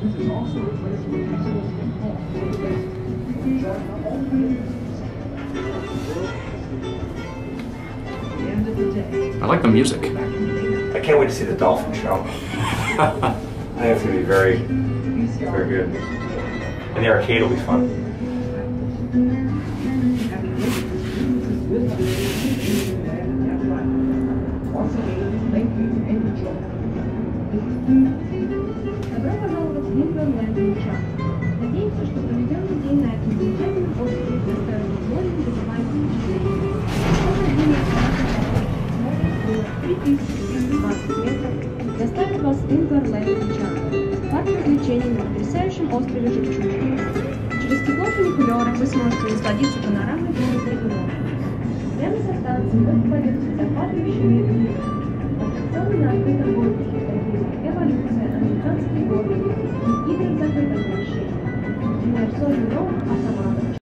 I like the music. I can't wait to see the dolphin show. I think it's going to be very, very good. And the arcade will be fun. Добро пожаловать в Гринланд Чат. Надеемся, что проведенный день на этом замечательном острове доставит удовольствие и вызывает впечатление. Прохождение море было 3320 метров доставит вас в Гринланд Чат. Парк развлечений на потрясающем острове Жемчужины. Через стекло фуникулера вы сможете насладиться панорамой город региона. Прямо со станции вы попадете в захватывающий мир. Аттракционы на открытом воздухе, такие как эволюция,